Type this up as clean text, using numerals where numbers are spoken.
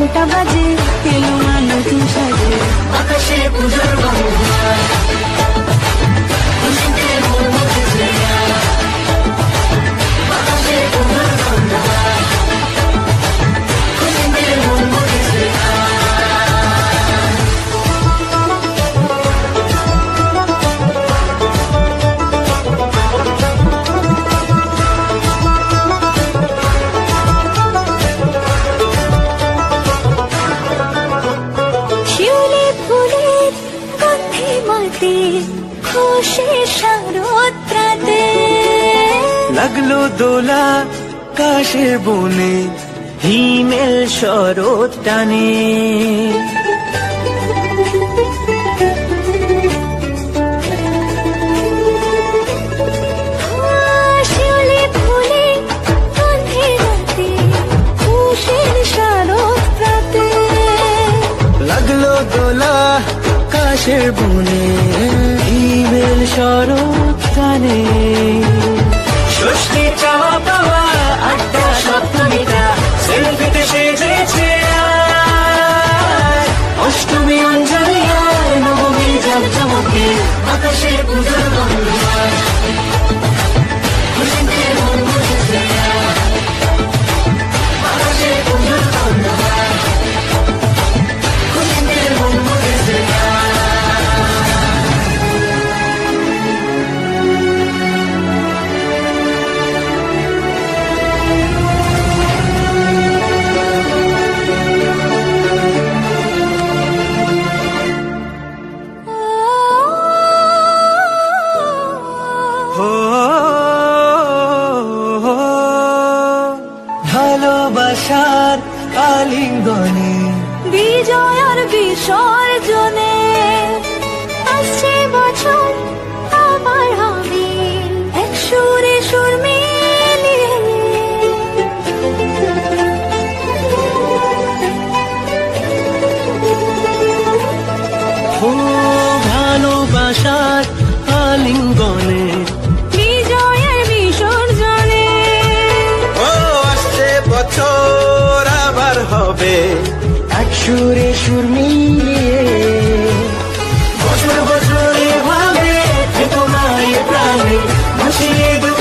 12টা বাজে এলো মা নতুন সাজে আকাশে পুজোর গন্ধ খুশি শারদরাতে লাগলো দোলা কাশের বনে হিমেল শরৎ টানে শিউলি ফুলে গন্ধে রাতে খুশির শারদরাতে লাগলো দোলা কাশের বনে হিমেল শরৎ টানে ষষ্ঠী চাওয়া পাওয়া আড্ডা সপ্তমীটা সেলফিতে সেজেছে অষ্টমী অঞ্জলি আর নবমী জাঁকজমকে আকাশে পুজোর গন্ধ খুশিতে মন মুছেছে আকাশে পুজোর গন্ধ খুশিতে মন মুছেছে ভালোবাসার আলিঙ্গনে বিজয় আর বিসর্জনে আসছে বছর আবার হবে এক সুরে সুর মিলিয়ে ভালোবাসার আলিঙ্গনে বিজয় আর বিসর্জনে আসছে বছর আবার হবে এক সুরে সুর মিলিয়ে বছর বছর এভাবে থেকো না এ প্রাণে ভাসিয়ে